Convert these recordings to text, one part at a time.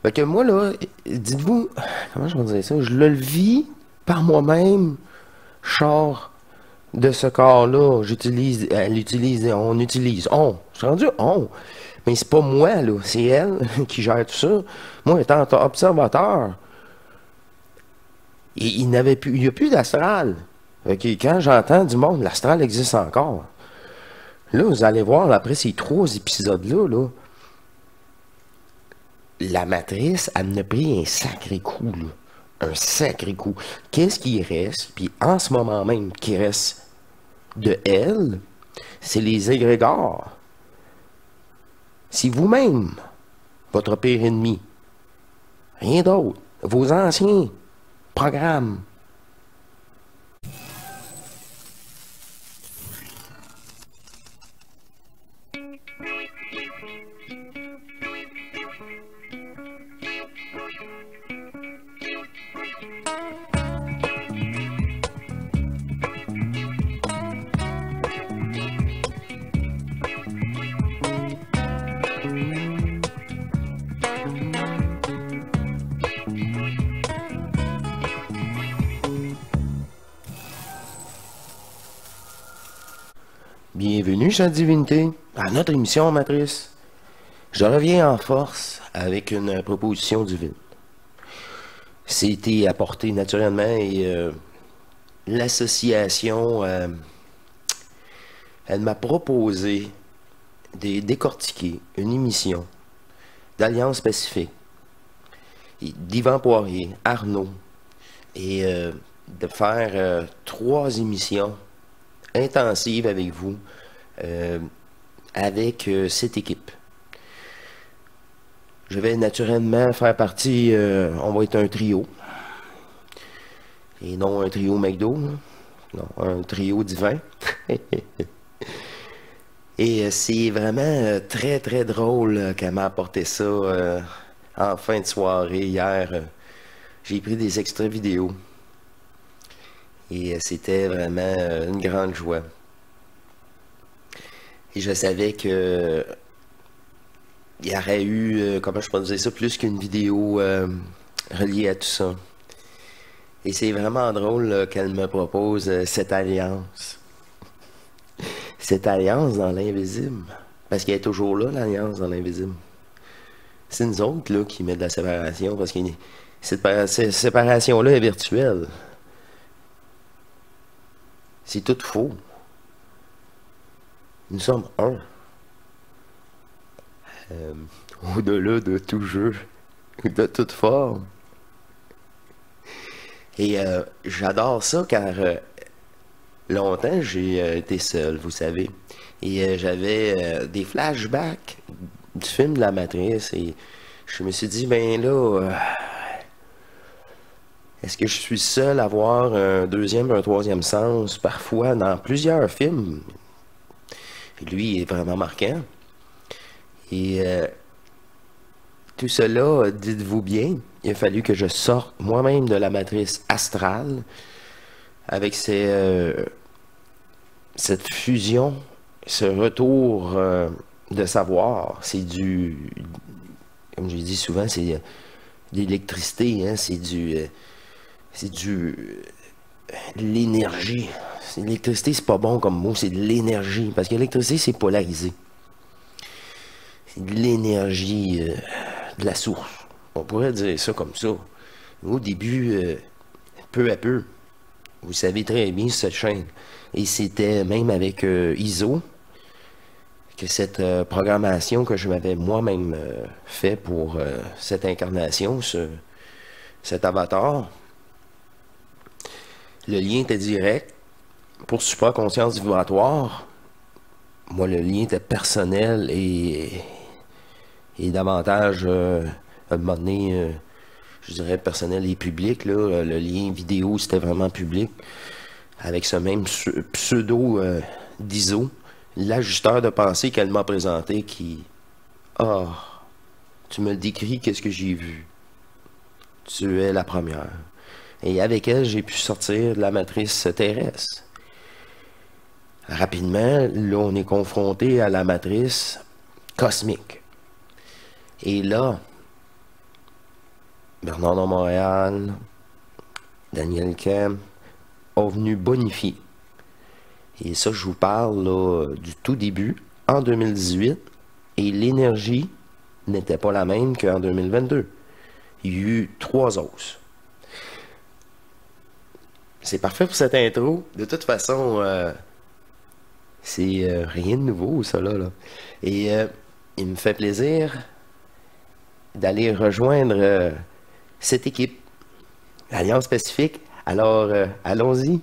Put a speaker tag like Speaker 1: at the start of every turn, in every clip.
Speaker 1: Fait que moi, là, dites-vous, comment je vais dire ça? Je le vis par moi-même, char de ce corps-là. J'utilise, elle utilise, on utilise, on. Je suis rendu on. Mais c'est pas moi, là, c'est elle qui gère tout ça. Moi, étant observateur, il n'avait plus, il n'y a plus d'astral. Fait que quand j'entends du monde, l'astral existe encore. Là, vous allez voir, après ces 3 épisodes-là, là, la matrice, elle en a pris un sacré coup, là. Un sacré coup. Qu'est-ce qui reste? Puis en ce moment même, qui reste de elle, c'est les égrégores. C'est vous-même, votre pire ennemi. Rien d'autre. Vos anciens programmes. Bienvenue, chère divinité, à notre émission Matrice. Je reviens en force avec une proposition divine. C'était apporté naturellement et l'association, elle m'a proposé de décortiquer une émission d'Alliance Pacifique, d'Yvan Poirier, Arnaud, et de faire 3 émissions intensives avec vous, avec cette équipe. Je vais naturellement faire partie, on va être un trio, et non un trio McDo, hein. Non, un trio divin. Et c'est vraiment très très drôle qu'elle m'a apporté ça en fin de soirée hier. J'ai pris des extraits vidéo. Et c'était vraiment une grande joie. Et je savais que il y aurait eu, comment je peux dire ça, plus qu'une vidéo reliée à tout ça. Et c'est vraiment drôle qu'elle me propose cette alliance. Cette alliance dans l'invisible. Parce qu'elle est toujours là, l'alliance dans l'invisible. C'est nous autres là, qui met de la séparation, parce que cette séparation-là est virtuelle. C'est tout faux. Nous sommes un. Au-delà de tout jeu, de toute forme. Et j'adore ça car longtemps j'ai été seul, vous savez. Et j'avais des flashbacks du film de la Matrice et je me suis dit, ben là, est-ce que je suis seul à avoir un deuxième, un troisième sens, parfois dans plusieurs films? Et lui est vraiment marquant. Et tout cela, dites-vous bien, il a fallu que je sorte moi-même de la matrice astrale avec cette fusion, ce retour de savoir. C'est du, comme je dis souvent, c'est de l'électricité, hein, c'est de l'énergie. L'électricité, c'est pas bon comme mot, c'est de l'énergie. Parce que l'électricité, c'est polarisé. C'est de l'énergie de la source. On pourrait dire ça comme ça. Au début, peu à peu, vous savez très bien cette chaîne. Et c'était même avec ISO que cette programmation que je m'avais moi-même fait pour cette incarnation, cet avatar, le lien était direct. Pour support conscience vibratoire, moi le lien était personnel et davantage à un moment donné, je dirais personnel et public, là. Le lien vidéo c'était vraiment public avec ce même pseudo d'ISO, l'ajusteur de pensée qu'elle m'a présenté qui, ah, tu me le décris, qu'est-ce que j'ai vu? Tu es la première. Et avec elle, j'ai pu sortir de la matrice terrestre. Rapidement, là, on est confronté à la matrice cosmique. Et là, Bernard de Montréal, Daniel Kem, ont venu bonifier. Et ça, je vous parle là, du tout début, en 2018, et l'énergie n'était pas la même qu'en 2022. Il y a eu 3 hausses. C'est parfait pour cette intro. De toute façon, c'est rien de nouveau, ça là. Et il me fait plaisir d'aller rejoindre cette équipe, l'Alliance Pacifique. Alors, allons-y.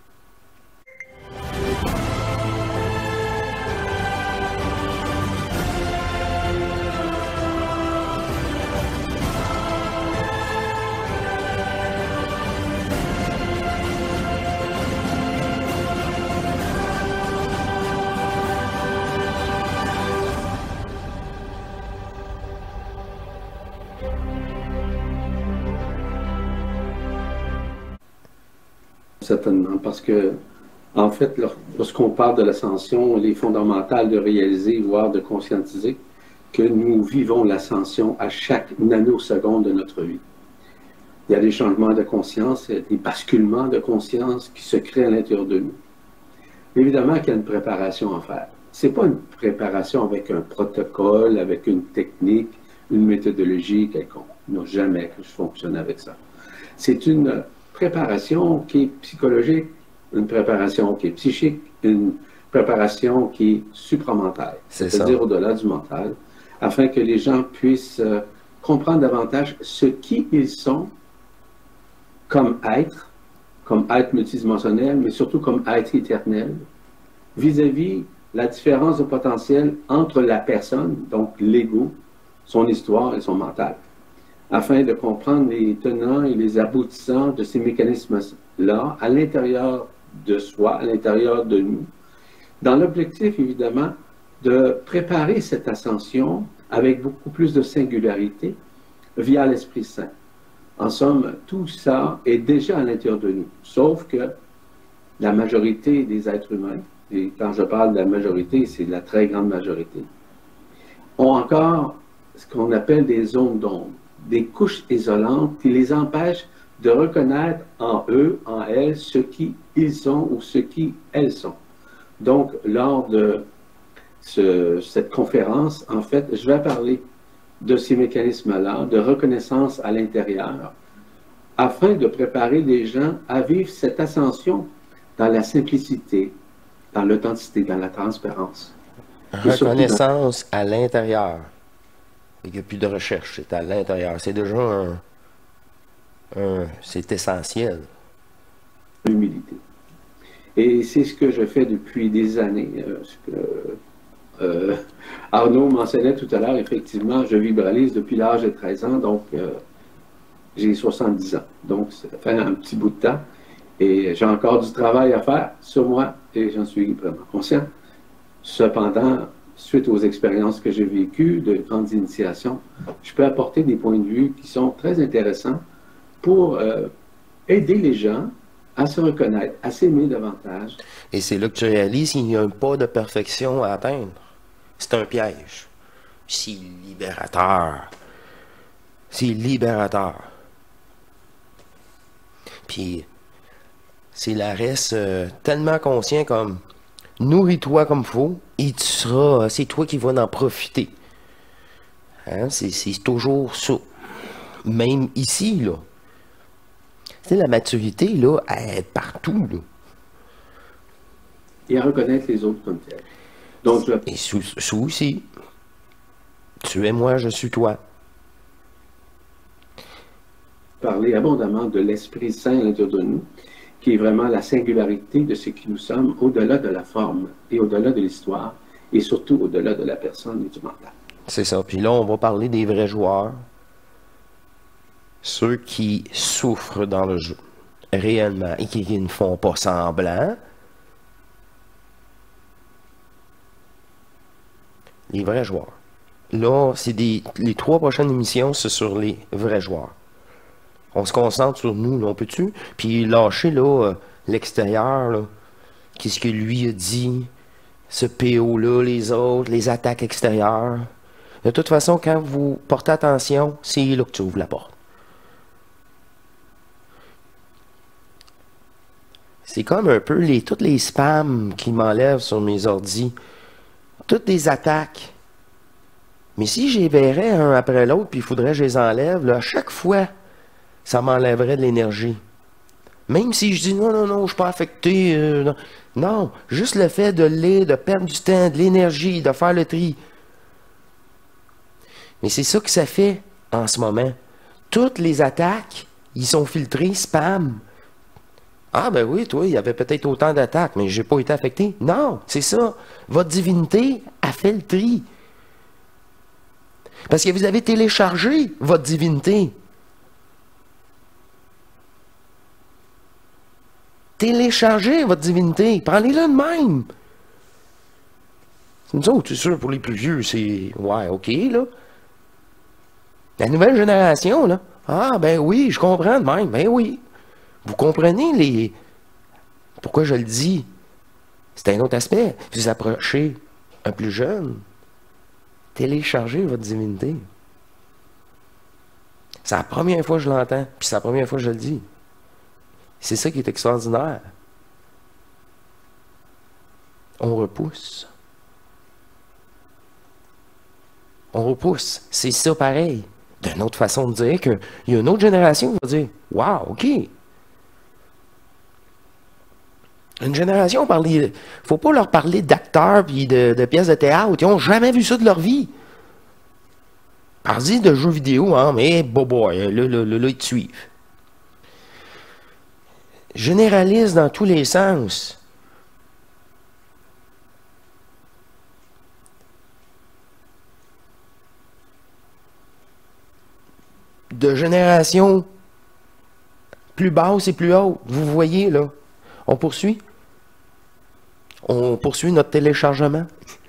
Speaker 2: Certainement, parce que, en fait, lorsqu'on parle de l'ascension, il est fondamental de réaliser, voire de conscientiser, que nous vivons l'ascension à chaque nanoseconde de notre vie. Il y a des changements de conscience, des basculements de conscience qui se créent à l'intérieur de nous. Évidemment qu'il y a une préparation à faire. Ce n'est pas une préparation avec un protocole, avec une technique, une méthodologie quelconque. Non, jamais que je fonctionne avec ça. C'est une préparation qui est psychologique, une préparation qui est psychique, une préparation qui est supramentale, c'est-à-dire au-delà du mental, afin que les gens puissent comprendre davantage ce qu'ils sont comme être multidimensionnel, mais surtout comme être éternel, vis-à-vis la différence de potentiel entre la personne, donc l'ego, son histoire et son mental, afin de comprendre les tenants et les aboutissants de ces mécanismes-là à l'intérieur de soi, à l'intérieur de nous, dans l'objectif, évidemment, de préparer cette ascension avec beaucoup plus de singularité via l'Esprit Saint. En somme, tout ça est déjà à l'intérieur de nous, sauf que la majorité des êtres humains, et quand je parle de la majorité, c'est la très grande majorité, ont encore ce qu'on appelle des zones d'ombre, des couches isolantes qui les empêchent de reconnaître en eux, en elles, ce qui ils sont ou ce qui elles sont. Donc, lors de cette conférence, en fait, je vais parler de ces mécanismes-là, de reconnaissance à l'intérieur, afin de préparer les gens à vivre cette ascension dans la simplicité, dans l'authenticité, dans la transparence.
Speaker 1: Reconnaissance à l'intérieur. Il n'y a plus de recherche, c'est à l'intérieur. C'est déjà c'est essentiel.
Speaker 2: L'humilité. Et c'est ce que je fais depuis des années. Arnaud mentionnait tout à l'heure, effectivement, je vibralise depuis l'âge de 13 ans, donc j'ai 70 ans. Donc, ça fait un petit bout de temps. Et j'ai encore du travail à faire sur moi, et j'en suis vraiment conscient. Cependant, suite aux expériences que j'ai vécues de grandes initiations, je peux apporter des points de vue qui sont très intéressants pour aider les gens à se reconnaître, à s'aimer davantage.
Speaker 1: Et c'est là que tu réalises qu'il n'y a pas de perfection à atteindre. C'est un piège. C'est libérateur. C'est libérateur. Puis, c'est la reste tellement conscient comme nourris-toi comme faut et tu seras, c'est toi qui vas en profiter. Hein? C'est toujours ça. Même ici, là. Tu sais, la maturité, là, elle est partout, là.
Speaker 2: Et à reconnaître les autres comme tels. Donc,
Speaker 1: et sous aussi. Tu es moi, je suis toi.
Speaker 2: Parler abondamment de l'Esprit Saint à l'intérieur de nous, qui est vraiment la singularité de ce qui nous sommes, au-delà de la forme et au-delà de l'histoire, et surtout au-delà de la personne et du mental.
Speaker 1: C'est ça. Puis là, on va parler des vrais joueurs. Ceux qui souffrent dans le jeu, réellement, et qui ne font pas semblant. Les vrais joueurs. Là, c'est les 3 prochaines émissions, c'est sur les vrais joueurs. On se concentre sur nous, là, on peut-tu? Puis lâcher, là, l'extérieur, là. Qu'est-ce que lui a dit? Ce PO-là, les autres, les attaques extérieures. De toute façon, quand vous portez attention, c'est là que tu ouvres la porte. C'est comme un peu tous les spams qui m'enlèvent sur mes ordis. Toutes des attaques. Mais si j'y verrais un après l'autre, puis il faudrait que je les enlève, là, à chaque fois, ça m'enlèverait de l'énergie. Même si je dis non, non, non, je suis pas affecté. Non. Non, juste le fait de lire, de perdre du temps, de l'énergie, de faire le tri. Mais c'est ça que ça fait en ce moment. Toutes les attaques, ils sont filtrés, spam. Ah ben oui, toi, il y avait peut-être autant d'attaques, mais j'ai pas été affecté. Non, c'est ça. Votre divinité a fait le tri. Parce que vous avez téléchargé votre divinité. Téléchargez votre divinité. Prenez-le de même. Nous autres, c'est sûr, pour les plus vieux, c'est... Ouais, OK, là. La nouvelle génération, là. Ah, ben oui, je comprends de même. Ben oui. Vous comprenez les... Pourquoi je le dis? C'est un autre aspect. Vous approchez un plus jeune. Téléchargez votre divinité. C'est la première fois que je l'entends, puis c'est la première fois que je le dis. C'est ça qui est extraordinaire. On repousse. On repousse. C'est ça pareil. D'une autre façon de dire qu'il y a une autre génération qui va dire « Wow, OK. » Une génération, faut pas leur parler d'acteurs puis de pièces de théâtre. Ils n'ont jamais vu ça de leur vie. Parle-y de jeux vidéo, hein, mais boy, là, ils te suivent. Généralise dans tous les sens. De génération plus basse et plus haute. Vous voyez, là. On poursuit. On poursuit notre téléchargement.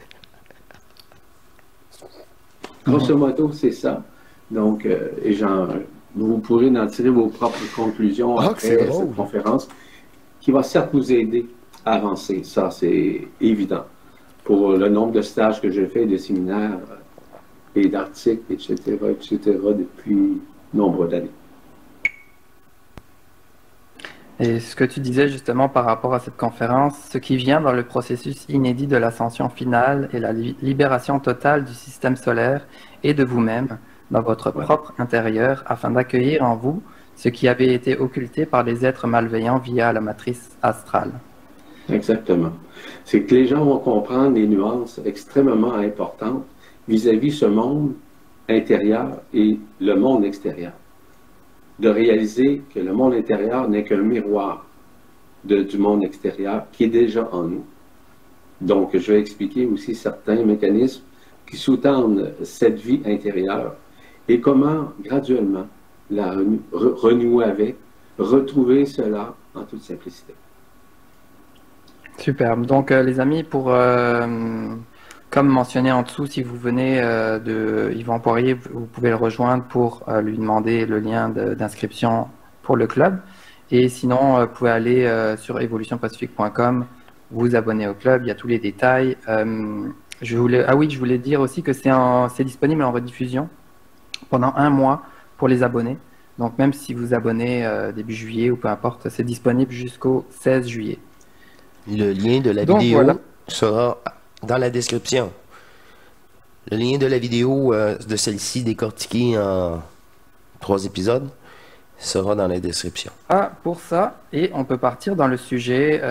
Speaker 2: Grosso modo, c'est ça. Donc, vous pourrez en tirer vos propres conclusions après cette conférence, qui va certes nous aider à avancer. Ça, c'est évident. Pour le nombre de stages que j'ai fait, de séminaires et d'articles, etc., depuis nombre d'années.
Speaker 3: Et ce que tu disais justement par rapport à cette conférence, ce qui vient dans le processus inédit de l'ascension finale est la libération totale du système solaire et de vous-même dans votre propre intérieur afin d'accueillir en vous ce qui avait été occulté par les êtres malveillants via la matrice astrale.
Speaker 2: Exactement. C'est que les gens vont comprendre les nuances extrêmement importantes vis-à-vis ce monde intérieur et le monde extérieur. De réaliser que le monde intérieur n'est qu'un miroir du monde extérieur qui est déjà en nous. Donc, je vais expliquer aussi certains mécanismes qui sous-tendent cette vie intérieure et comment, graduellement, la renouer avec, retrouver cela en toute simplicité.
Speaker 3: Superbe. Donc, les amis, comme mentionné en dessous, si vous venez de Yvan Poirier, vous pouvez le rejoindre pour lui demander le lien d'inscription pour le club. Et sinon, vous pouvez aller sur evolutionpacifique.com, vous abonner au club, il y a tous les détails. Je voulais dire aussi que c'est disponible en rediffusion pendant 1 mois pour les abonnés. Donc même si vous abonnez début juillet ou peu importe, c'est disponible jusqu'au 16 juillet.
Speaker 1: Le lien de la vidéo sera dans la description. Le lien de la vidéo de celle-ci décortiquée en 3 épisodes sera dans la description.
Speaker 3: Ah, pour ça, et on peut partir dans le sujet.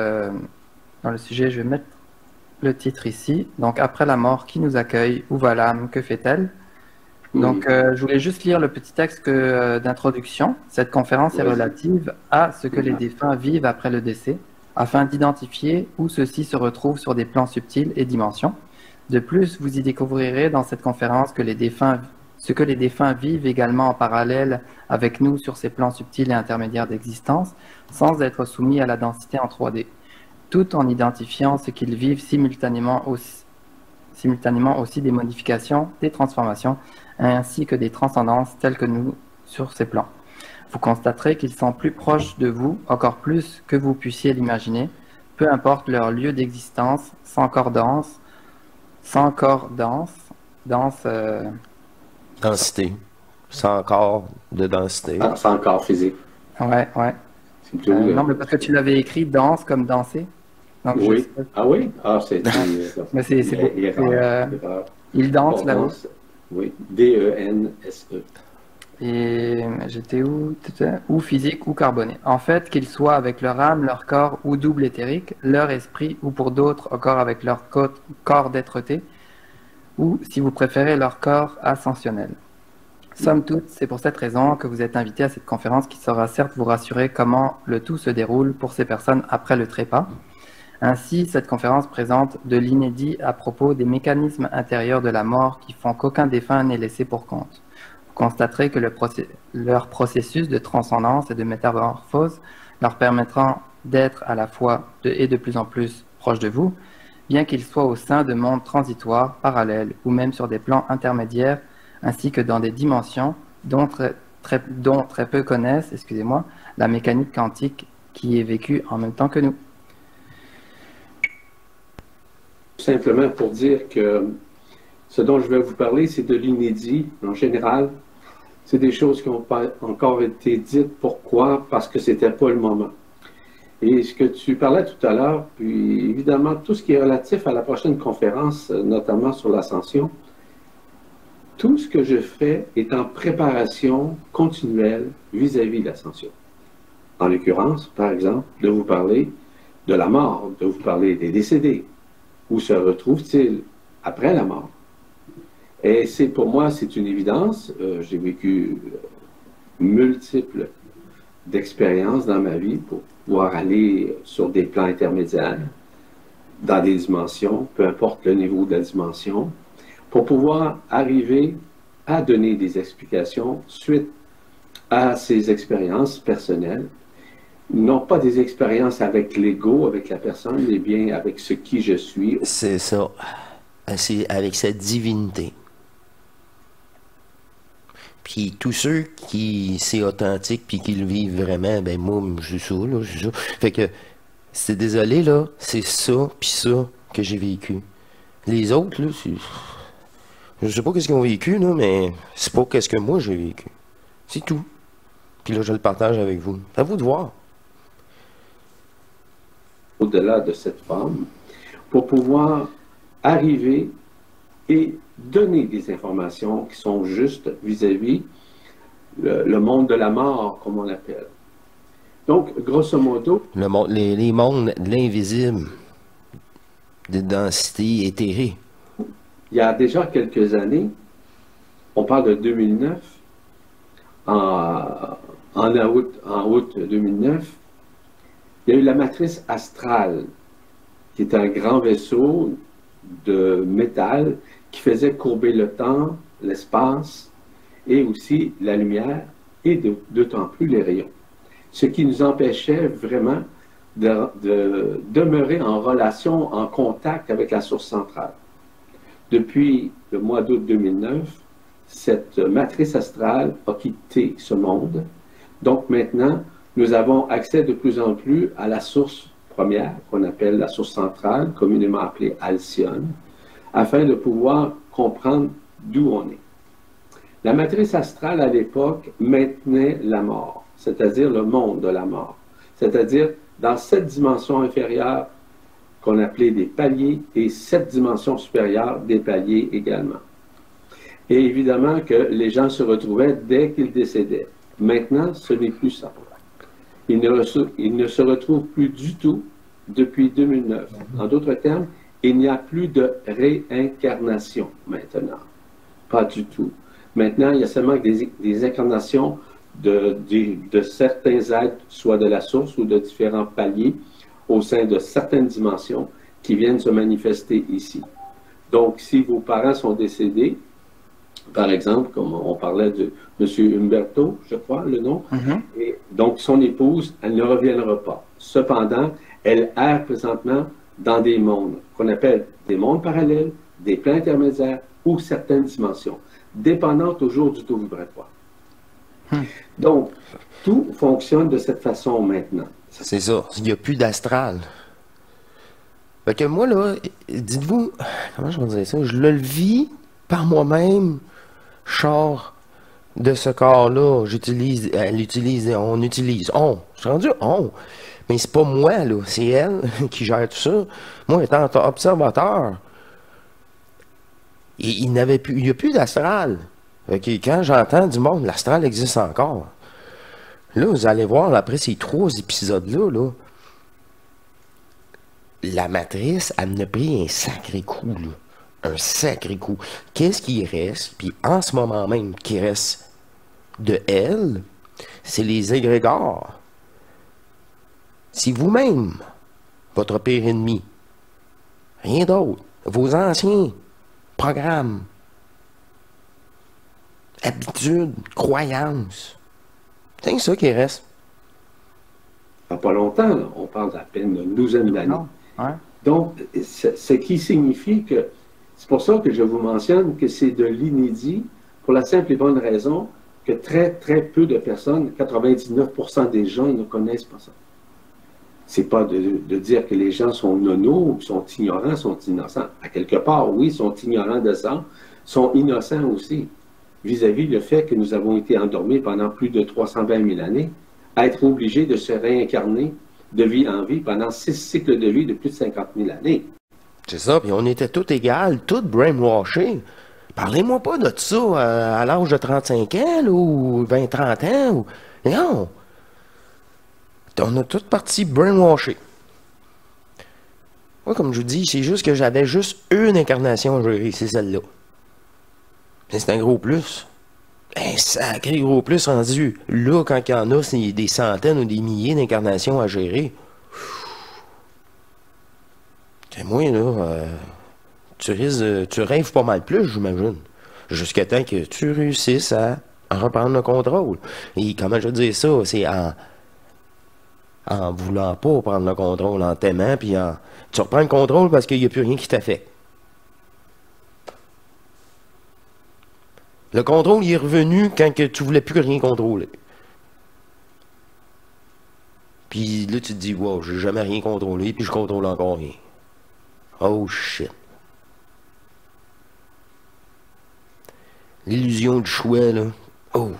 Speaker 3: Je vais mettre le titre ici. Donc, après la mort, qui nous accueille? Où va l'âme? Que fait-elle? Donc, je voulais juste lire le petit texte d'introduction. Cette conférence est relative à ce que les défunts vivent après le décès, afin d'identifier où ceux-ci se retrouvent sur des plans subtils et dimensions. De plus, vous y découvrirez dans cette conférence ce que les défunts vivent également en parallèle avec nous sur ces plans subtils et intermédiaires d'existence, sans être soumis à la densité en 3D, tout en identifiant ce qu'ils vivent simultanément aussi des modifications, des transformations, ainsi que des transcendances telles que nous sur ces plans. Vous constaterez qu'ils sont plus proches de vous, encore plus que vous puissiez l'imaginer, peu importe leur lieu d'existence, sans corps dense,
Speaker 1: densité, sans corps de densité.
Speaker 2: Sans corps physique.
Speaker 3: Ouais.
Speaker 2: C'est plutôt
Speaker 3: Non, mais parce que tu l'avais écrit danse comme danser. Donc,
Speaker 2: oui. Ah oui? Ah, c'est
Speaker 3: mais c'est il danse là-haut.
Speaker 2: Danse. Oui. D-E-N-S-E.
Speaker 3: Et j'étais où? Ou physique ou carboné. En fait, qu'ils soient avec leur âme, leur corps ou double éthérique, leur esprit, ou pour d'autres encore avec leur corps d'être-té, ou si vous préférez leur corps ascensionnel. Somme toute, c'est pour cette raison que vous êtes invité à cette conférence qui saura certes vous rassurer comment le tout se déroule pour ces personnes après le trépas. Ainsi, cette conférence présente de l'inédit à propos des mécanismes intérieurs de la mort qui font qu'aucun défunt n'est laissé pour compte. Vous constaterez que leur processus de transcendance et de métamorphose leur permettra d'être à la fois et de plus en plus proches de vous, bien qu'ils soient au sein de mondes transitoires, parallèles ou même sur des plans intermédiaires, ainsi que dans des dimensions dont très peu connaissent, la mécanique quantique qui est vécue en même temps que nous.
Speaker 2: Simplement pour dire que ce dont je vais vous parler, c'est de l'inédit en général. C'est des choses qui n'ont pas encore été dites. Pourquoi? Parce que ce n'était pas le moment. Et ce que tu parlais tout à l'heure, puis évidemment, tout ce qui est relatif à la prochaine conférence, notamment sur l'ascension, tout ce que je fais est en préparation continuelle vis-à-vis de l'ascension. En l'occurrence, par exemple, de vous parler de la mort, de vous parler des décédés. Où se retrouvent-ils après la mort? Et pour moi, c'est une évidence. J'ai vécu multiples d'expériences dans ma vie pour pouvoir aller sur des plans intermédiaires, dans des dimensions, peu importe le niveau de la dimension, pour pouvoir arriver à donner des explications suite à ces expériences personnelles. Non pas des expériences avec l'ego, avec la personne, mais bien avec ce qui je suis.
Speaker 1: C'est ça. C'est avec cette divinité. Puis tous ceux qui c'est authentique puis qui le vivent vraiment, ben moi, je suis ça, là, je suis ça. Fait que, c'est désolé, là, c'est ça puis ça que j'ai vécu. Les autres, là, c'est... Je sais pas qu'est-ce qu'ils ont vécu, là, mais c'est pas qu'est-ce que moi j'ai vécu. C'est tout. Puis là, je le partage avec vous. À vous de voir.
Speaker 2: Au-delà de cette forme, pour pouvoir arriver et donner des informations qui sont justes vis-à-vis le monde de la mort, comme on l'appelle. Donc, grosso modo...
Speaker 1: Les mondes de l'invisible, des densités éthérées.
Speaker 2: Il y a déjà quelques années, on parle de 2009, en août 2009, il y a eu la matrice astrale, qui est un grand vaisseau de métal qui faisait courber le temps, l'espace et aussi la lumière et d'autant plus les rayons. Ce qui nous empêchait vraiment de demeurer en relation, en contact avec la source centrale. Depuis le mois d'août 2009, cette matrice astrale a quitté ce monde. Donc maintenant, nous avons accès de plus en plus à la source première, qu'on appelle la source centrale, communément appelée Alcyone, afin de pouvoir comprendre d'où on est. La matrice astrale, à l'époque, maintenait la mort, c'est-à-dire le monde de la mort, c'est-à-dire dans cette dimension inférieure qu'on appelait des paliers et cette dimension supérieure des paliers également. Et évidemment que les gens se retrouvaient dès qu'ils décédaient. Maintenant, ce n'est plus ça. Ils ne se retrouvent plus du tout depuis 2009. En d'autres termes, il n'y a plus de réincarnation maintenant. Pas du tout. Maintenant, il y a seulement des incarnations de certains êtres, soit de la source ou de différents paliers, au sein de certaines dimensions qui viennent se manifester ici. Donc, si vos parents sont décédés, par exemple, comme on parlait de M. Umberto, je crois, le nom, et donc son épouse, elle ne reviendra pas. Cependant, elle erre présentement dans des mondes qu'on appelle des mondes parallèles, des plans intermédiaires ou certaines dimensions, dépendantes toujours du taux vibratoire. Donc, tout fonctionne de cette façon maintenant.
Speaker 1: C'est ça. Il n'y a plus d'astral. Fait que moi, là, comment je vais dire ça? Je le vis par moi-même, genre, de ce corps-là, on utilise, on. Je suis rendu on. Mais c'est pas moi, là, c'est elle qui gère tout ça. Moi, étant observateur, il n'y a plus d'astral. Quand j'entends du monde, l'astral existe encore. Là, vous allez voir, après ces 3 épisodes-là, là, la matrice, elle me a pris un sacré coup, là. Un sacré coup. Qu'est-ce qui reste? Puis en ce moment même, qui reste de elle, c'est les égrégores. C'est vous-même, votre pire ennemi. Rien d'autre. Vos anciens programmes, habitudes, croyances. C'est ça qui reste.
Speaker 2: Ça fait pas longtemps, là. On parle à peine d'une douzaine d'années.
Speaker 3: Ouais.
Speaker 2: Donc, ce qui signifie que, c'est pour ça que je vous mentionne que c'est de l'inédit, pour la simple et bonne raison que très, très peu de personnes, 99% des gens ne connaissent pas ça. C'est pas de dire que les gens sont nonos, sont ignorants, sont innocents. À quelque part, oui, sont ignorants de ça, sont innocents aussi, vis-à-vis le fait que nous avons été endormis pendant plus de 320 000 années, à être obligés de se réincarner de vie en vie pendant 6 cycles de vie de plus de 50 000 années.
Speaker 1: C'est ça, puis on était tous égales, tous brainwashés. Parlez-moi pas de ça à l'âge de 35 ans, là, ou 20-30 ans. Non. On a tous parti brainwashés. Moi, comme je vous dis, c'est juste que j'avais juste une incarnation à gérer, c'est celle-là. C'est un gros plus. Un sacré gros plus rendu. Là, quand il y en a, c'est des centaines ou des milliers d'incarnations à gérer. Et moi, là, tu rêves pas mal plus, j'imagine. Jusqu'à temps que tu réussisses à reprendre le contrôle. Et comment je dis ça? C'est en voulant pas prendre le contrôle, en t'aimant, puis tu reprends le contrôle parce qu'il n'y a plus rien qui t'affecte. Le contrôle, il est revenu quand que tu voulais plus rien contrôler. Puis là, tu te dis, wow, j'ai jamais rien contrôlé, puis je contrôle encore rien. Oh shit. L'illusion du choix, là. Oh.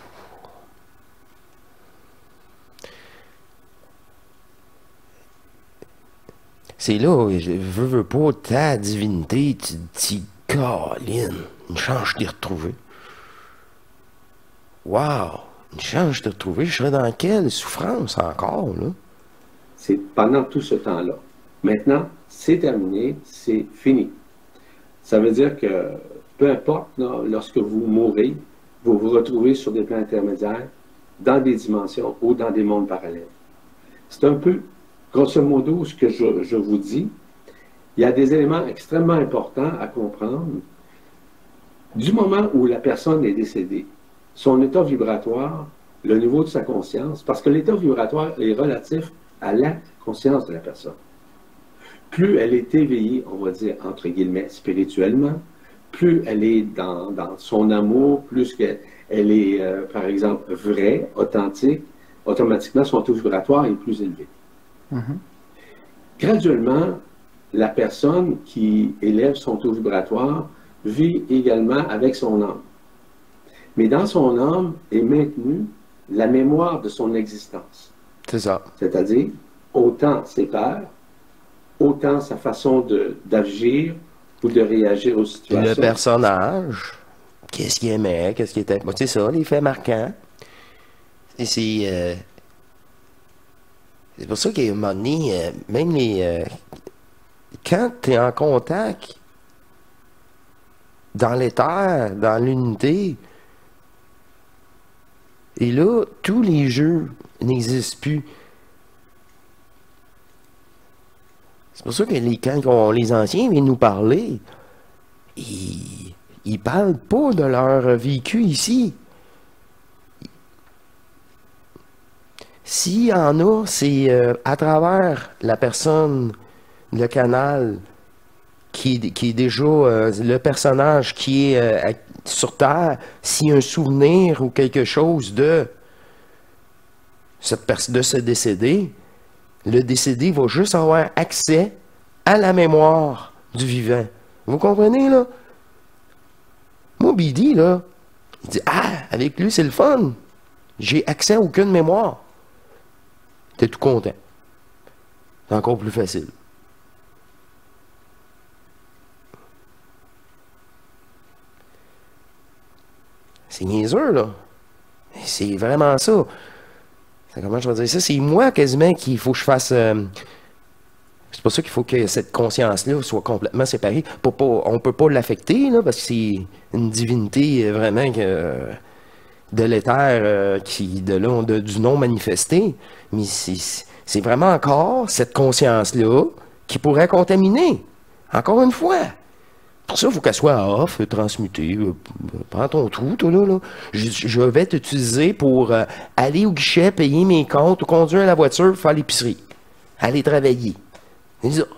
Speaker 1: C'est là, je veux pas ta divinité, tu te dis, Colin, une chance de t'y retrouver. Wow, une chance de te retrouver, je serais dans quelle souffrance encore, là?
Speaker 2: C'est pendant tout ce temps-là. Maintenant, c'est terminé, c'est fini. Ça veut dire que, peu importe, là, lorsque vous mourrez, vous vous retrouvez sur des plans intermédiaires, dans des dimensions ou dans des mondes parallèles. C'est un peu, grosso modo, ce que je vous dis. Il y a des éléments extrêmement importants à comprendre. Du moment où la personne est décédée, son état vibratoire, le niveau de sa conscience, parce que l'état vibratoire est relatif à la conscience de la personne. Plus elle est éveillée, on va dire, entre guillemets, spirituellement, plus elle est dans son amour, plus qu'elle est, par exemple, vraie, authentique, automatiquement, son taux vibratoire est plus élevé. Graduellement, la personne qui élève son taux vibratoire vit également avec son âme. Mais dans son âme est maintenue la mémoire de son existence.
Speaker 1: C'est ça.
Speaker 2: C'est-à-dire, autant ses peurs, autant sa façon d'agir ou de réagir aux situations.
Speaker 1: Le personnage, qu'est-ce qu'il aimait, qu'est-ce qu'il était... Bon, c'est ça, les faits marquants. C'est pour ça qu'à un moment donné, même les... quand tu es en contact dans l'éther, dans l'unité, et là, tous les jeux n'existent plus. C'est pour ça que quand les anciens viennent nous parler, ils parlent pas de leur vécu ici. S'il y en a, c'est à travers la personne, le canal, qui est déjà le personnage qui est sur Terre, s'il y a un souvenir ou quelque chose de ce décédé, le décédé va juste avoir accès à la mémoire du vivant. Vous comprenez, là? Moi, Bidi, là, Tu dis, ah, avec lui, c'est le fun. J'ai accès à aucune mémoire. Tu es tout content. C'est encore plus facile. C'est niaiseux, là. C'est vraiment ça. Comment je vais dire ça? C'est moi quasiment qu'il faut que je fasse. C'est pour ça qu'il faut que cette conscience-là soit complètement séparée. On ne peut pas l'affecter, là, parce que c'est une divinité vraiment de l'éther du non manifesté. Mais c'est vraiment encore cette conscience-là qui pourrait contaminer. Encore une fois. Pour ça, il faut qu'elle soit off, transmutée. Prends ton trou, toi, là. Je vais t'utiliser pour aller au guichet, payer mes comptes, ou conduire la voiture, faire l'épicerie. Aller travailler. C'est ça.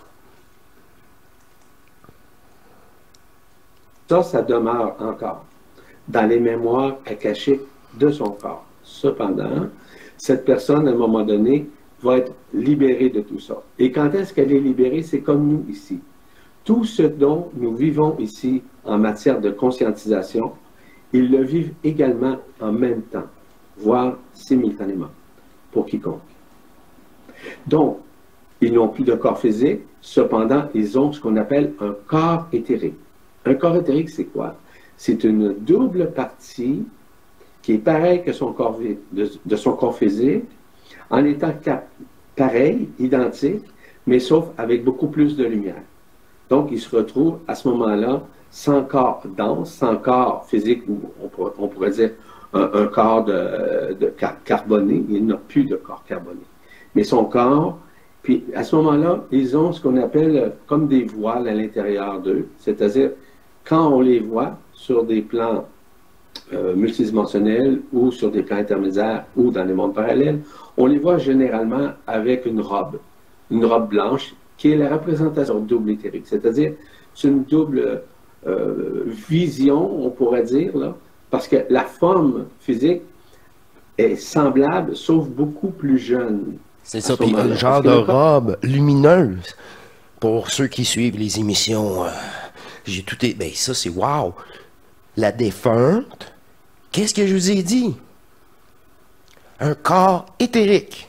Speaker 2: Ça demeure encore dans les mémoires akashiques de son corps. Cependant, cette personne, à un moment donné, va être libérée de tout ça. Et quand est-ce qu'elle est libérée? C'est comme nous ici. Tout ce dont nous vivons ici en matière de conscientisation, ils le vivent également en même temps, voire simultanément, pour quiconque. Donc, ils n'ont plus de corps physique, cependant, ils ont ce qu'on appelle un corps éthérique. Un corps éthérique, c'est quoi? C'est une double partie qui est pareille que son corps, de son corps physique, en étant pareil, identique, mais sauf avec beaucoup plus de lumière. Donc, il se retrouve à ce moment-là sans corps dense, sans corps physique, ou on pourrait dire un corps carboné. Il n'a plus de corps carboné. Mais son corps, puis à ce moment-là, ils ont ce qu'on appelle comme des voiles à l'intérieur d'eux. C'est-à-dire, quand on les voit sur des plans multidimensionnels ou sur des plans intermédiaires ou dans les mondes parallèles, on les voit généralement avec une robe blanche, qui est la représentation double éthérique. C'est-à-dire, c'est une double vision, on pourrait dire, là, parce que la forme physique est semblable, sauf beaucoup plus jeune.
Speaker 1: C'est ça, puis un genre de robe lumineuse. Pour ceux qui suivent les émissions, j'ai tout... Ben ça, c'est wow! La défunte, qu'est-ce que je vous ai dit? Un corps éthérique.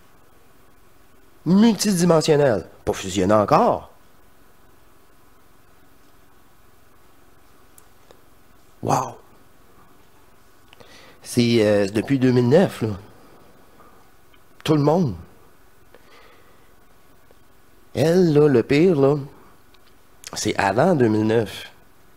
Speaker 1: Multidimensionnel. Pas fusionné encore. Wow! C'est depuis 2009, là. Tout le monde. Elle, là, le pire, là, c'est avant 2009.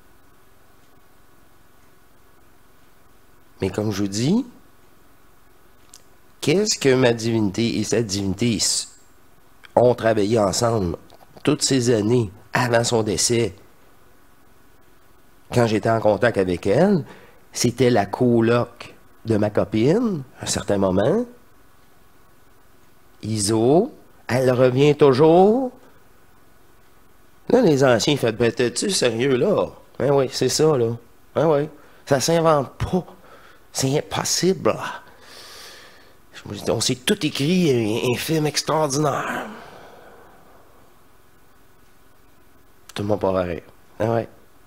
Speaker 1: Mais comme je vous dis, qu'est-ce que ma divinité et cette divinité ont travaillé ensemble toutes ces années avant son décès? Quand j'étais en contact avec elle, c'était la coloc de ma copine, à un certain moment. Iso, elle revient toujours. Là, les anciens font, ben, t'es-tu sérieux, là? Ben oui, c'est ça, là. Ben oui. Ça s'invente pas. C'est impossible. On s'est tout écrit un film extraordinaire. Tout le monde part à rire. Ben ouais.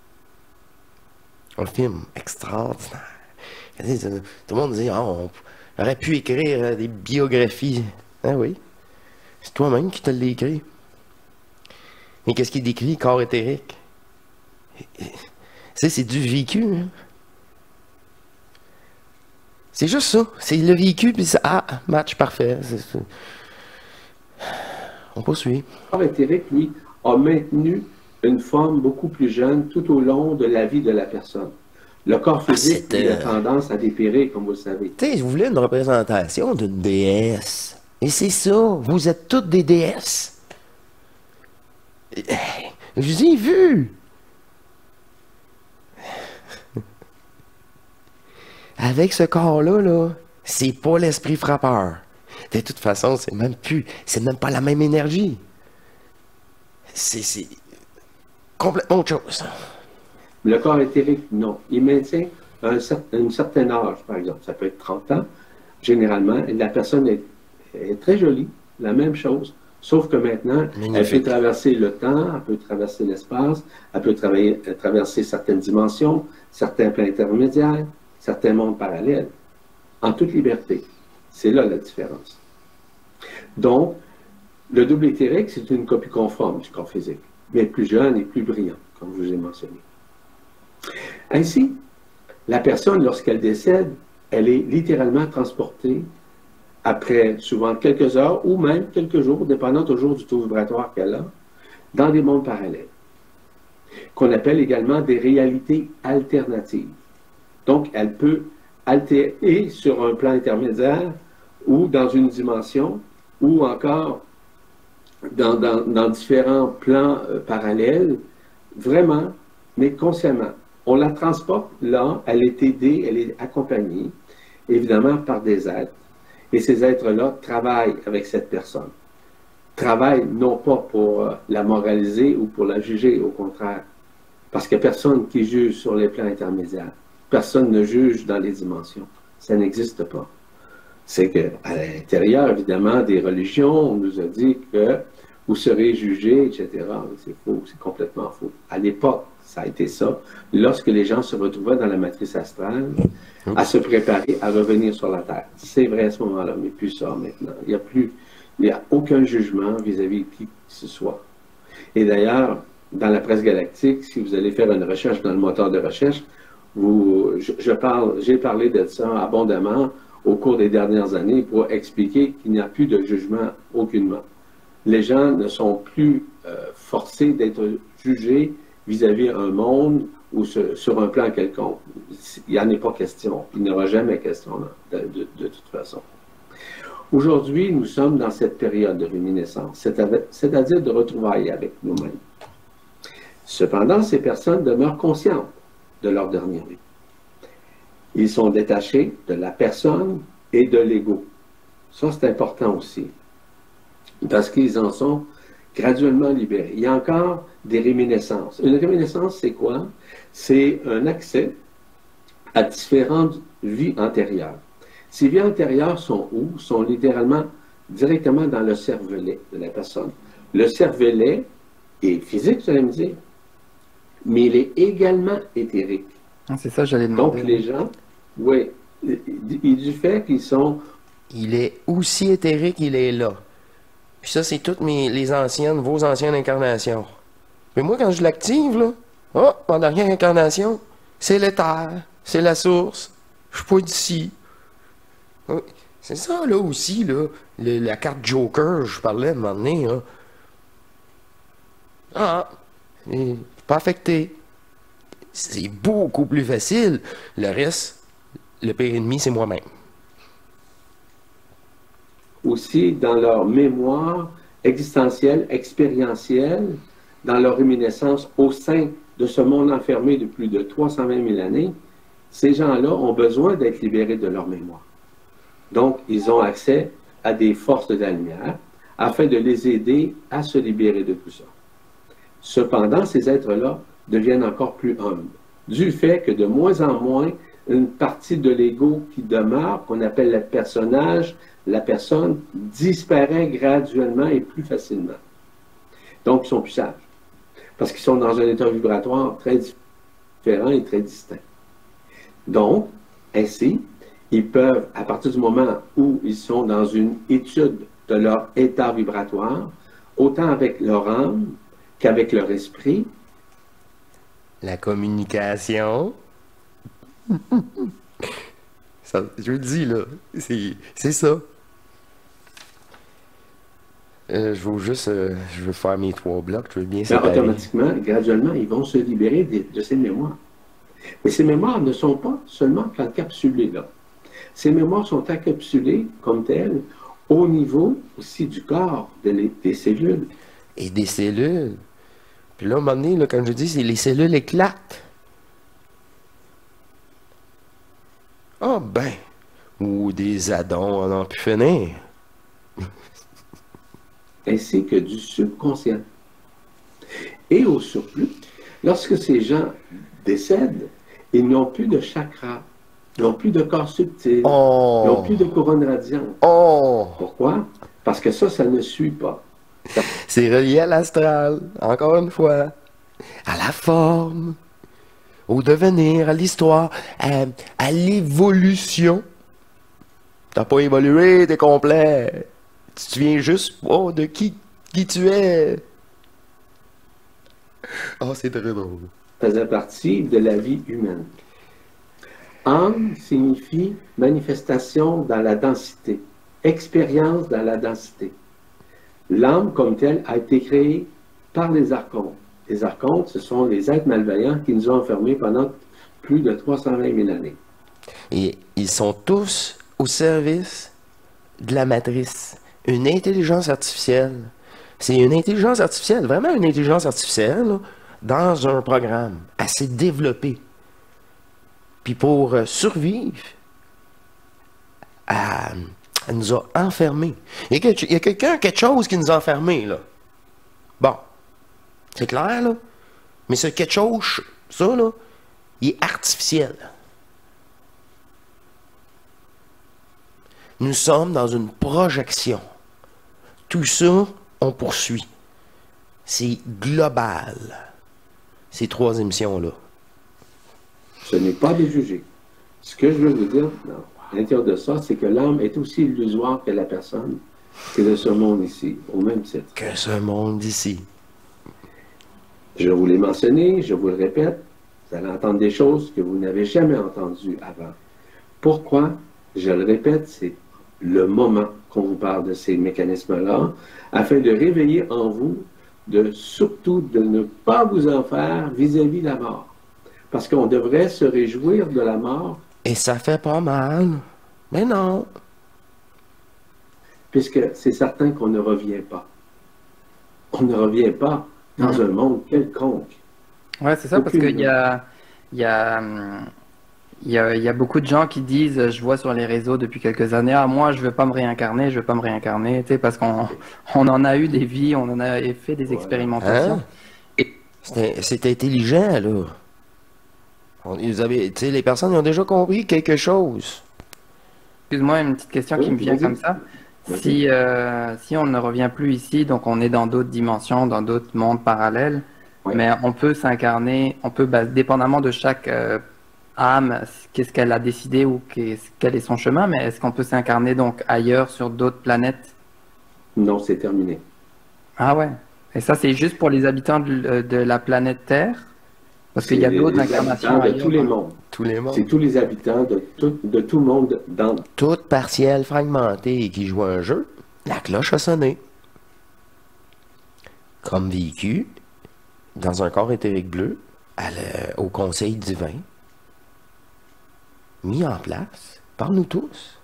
Speaker 1: Un film extraordinaire. Tout le monde dit, on aurait pu écrire des biographies. Ah oui. C'est toi-même qui te l'as écrit. Mais qu'est-ce qui est décrit? Corps éthérique. C'est du vécu. Hein? C'est juste ça. C'est le vécu, puis c'est match parfait. On poursuit.
Speaker 2: Le corps éthérique, lui, a maintenu une forme beaucoup plus jeune tout au long de la vie de la personne. Le corps physique il a tendance à dépérir, comme vous le savez.
Speaker 1: Tu sais, vous voulez une représentation d'une déesse. Et c'est ça, vous êtes toutes des déesses. Je vous ai vu. Avec ce corps-là, là, c'est pas l'esprit frappeur. De toute façon, c'est même pas la même énergie. C'est complètement autre chose.
Speaker 2: Le corps éthérique, non. Il maintient un certain âge, par exemple. Ça peut être 30 ans, généralement. Et la personne est très jolie, la même chose. Sauf que maintenant, elle peut traverser le temps, elle peut traverser l'espace, elle peut traverser certaines dimensions, certains plans intermédiaires, certains mondes parallèles, en toute liberté. C'est là la différence. Donc, le double éthérique, c'est une copie conforme du corps physique, mais plus jeune et plus brillant, comme je vous ai mentionné. Ainsi, la personne, lorsqu'elle décède, elle est littéralement transportée après souvent quelques heures ou même quelques jours, dépendant toujours du taux vibratoire qu'elle a, dans des mondes parallèles, qu'on appelle également des réalités alternatives. Donc, elle peut altérer sur un plan intermédiaire ou dans une dimension ou encore dans différents plans parallèles, vraiment, mais consciemment. On la transporte là, elle est aidée, elle est accompagnée, évidemment, par des êtres. Et ces êtres-là travaillent avec cette personne. Travaillent non pas pour la moraliser ou pour la juger, au contraire. Parce qu'il n'y a personne qui juge sur les plans intermédiaires. Personne ne juge dans les dimensions. Ça n'existe pas. C'est qu'à l'intérieur, évidemment, des religions, on nous a dit que vous serez jugés, etc. C'est faux, c'est complètement faux. À l'époque, ça a été ça. Lorsque les gens se retrouvaient dans la matrice astrale, à se préparer à revenir sur la Terre. C'est vrai à ce moment-là, mais plus ça maintenant. Il n'y a aucun jugement vis-à-vis de qui que ce soit. Et d'ailleurs, dans la presse galactique, si vous allez faire une recherche dans le moteur de recherche, j'ai parlé de ça abondamment au cours des dernières années pour expliquer qu'il n'y a plus de jugement aucunement. Les gens ne sont plus forcés d'être jugés vis-à-vis un monde ou sur un plan quelconque. Il n'y en a pas question. Il n'y aura jamais question de toute façon. Aujourd'hui, nous sommes dans cette période de luminescence, c'est-à-dire de retrouvailles avec nous-mêmes. Cependant, ces personnes demeurent conscientes de leur dernière vie. Ils sont détachés de la personne et de l'ego. Ça, c'est important aussi, parce qu'ils en sont graduellement libérés. Il y a encore des réminiscences. Une réminiscence, c'est quoi? C'est un accès à différentes vies antérieures. Ces vies antérieures sont où? Sont littéralement directement dans le cervelet de la personne. Le cervelet est physique, vous allez me dire, mais il est également éthérique.
Speaker 3: C'est ça, j'allais demander.
Speaker 2: Donc les gens, oui, du fait qu'ils sont...
Speaker 1: Il est aussi éthérique, il est là. Puis ça, c'est toutes vos anciennes incarnations. Mais moi, quand je l'active, là, ma dernière incarnation, c'est l'éther, c'est la source. Je suis pas d'ici. C'est ça, là, aussi, là, la carte Joker, je parlais à un moment donné, hein. Pas affecté. C'est beaucoup plus facile. Le reste, le pire ennemi, c'est moi-même.
Speaker 2: Aussi, dans leur mémoire existentielle, expérientielle, dans leur réminiscence au sein de ce monde enfermé de plus de 320 000 années, ces gens-là ont besoin d'être libérés de leur mémoire. Donc, ils ont accès à des forces de la lumière afin de les aider à se libérer de tout ça. Cependant, ces êtres-là deviennent encore plus humbles, du fait que de moins en moins, une partie de l'ego qui demeure, qu'on appelle le personnage, la personne, disparaît graduellement et plus facilement. Donc, ils sont plus sages, parce qu'ils sont dans un état vibratoire très différent et très distinct. Donc, ainsi, ils peuvent, à partir du moment où ils sont dans une étude de leur état vibratoire, autant avec leur âme qu'avec leur esprit.
Speaker 1: La communication. Ça, je le dis, là, c'est ça. Je veux faire mes 3 blocs, je veux bien séparer.
Speaker 2: Automatiquement, graduellement, ils vont se libérer de ces mémoires. Mais ces mémoires ne sont pas seulement encapsulées là. Ces mémoires sont encapsulées comme telles au niveau aussi du corps, des cellules.
Speaker 1: Et des cellules. Puis là, à un moment donné, là, comme je dis, c'est les cellules éclatent. Ah ben, ou des addons en pu finir.
Speaker 2: Ainsi que du subconscient. Et au surplus, lorsque ces gens décèdent, ils n'ont plus de chakra, ils n'ont plus de corps subtil, ils n'ont plus de couronne radiante. Pourquoi? Parce que ça ne suit pas.
Speaker 1: C'est relié à l'astral, encore une fois, à la forme. au devenir, à l'histoire, à l'évolution. T'as pas évolué, t'es complet. Tu te souviens juste pas de qui tu es. Oh, c'est très drôle.
Speaker 2: Faisait partie de la vie humaine. Âme signifie manifestation dans la densité, expérience dans la densité. L'âme, comme telle, a été créée par les archontes. Les archontes, ce sont les êtres malveillants qui nous ont enfermés pendant plus de 320 000 années.
Speaker 1: Et ils sont tous au service de la matrice. Une intelligence artificielle. C'est une intelligence artificielle, vraiment une intelligence artificielle, là, dans un programme assez développé. Puis pour survivre, elle nous a enfermés. Il y a quelque chose qui nous a enfermés, là. Bon, c'est clair, là. Mais ce quelque chose, ça, là, il est artificiel. Nous sommes dans une projection. Tout ça, on poursuit. C'est global, ces 3 émissions-là.
Speaker 2: Ce n'est pas de juger. Ce que je veux vous dire, à l'intérieur de ça, c'est que l'âme est aussi illusoire que la personne, que de ce monde ici, au même titre.
Speaker 1: Que ce monde ici.
Speaker 2: Je vous l'ai mentionné, je vous le répète, vous allez entendre des choses que vous n'avez jamais entendues avant. Pourquoi? Je le répète, c'est le moment qu'on vous parle de ces mécanismes-là, afin de réveiller en vous, surtout de ne pas vous en faire vis-à-vis de la mort. Parce qu'on devrait se réjouir de la mort.
Speaker 1: Et ça fait pas mal. Mais non.
Speaker 2: Puisque c'est certain qu'on ne revient pas. On ne revient pas dans un monde quelconque.
Speaker 3: Ouais, c'est ça, parce qu'il y a beaucoup de gens qui disent, je vois sur les réseaux depuis quelques années, ah moi je veux pas me réincarner, je veux pas me réincarner, tu sais, parce qu'on en a eu des vies, on en a fait des expérimentations.
Speaker 1: Hein? C'était intelligent, là. Les personnes ont déjà compris quelque chose.
Speaker 3: Excuse-moi, une petite question qui me vient comme ça. Si on ne revient plus ici, donc on est dans d'autres dimensions, dans d'autres mondes parallèles, mais on peut s'incarner, dépendamment de chaque âme, qu'est-ce qu'elle a décidé ou quel est son chemin, mais est-ce qu'on peut s'incarner donc ailleurs sur d'autres planètes?
Speaker 2: Non, c'est terminé.
Speaker 3: Ah ouais. Et ça, c'est juste pour les habitants de la planète Terre? Parce qu'il y a d'autres incarnations
Speaker 2: de tous les mondes.
Speaker 1: Tous les mondes.
Speaker 2: C'est tous les habitants de tout le monde.
Speaker 1: Toute partielle fragmentée qui joue un jeu, la cloche a sonné. Comme vécu dans un corps éthérique bleu, au conseil divin, mis en place par nous tous.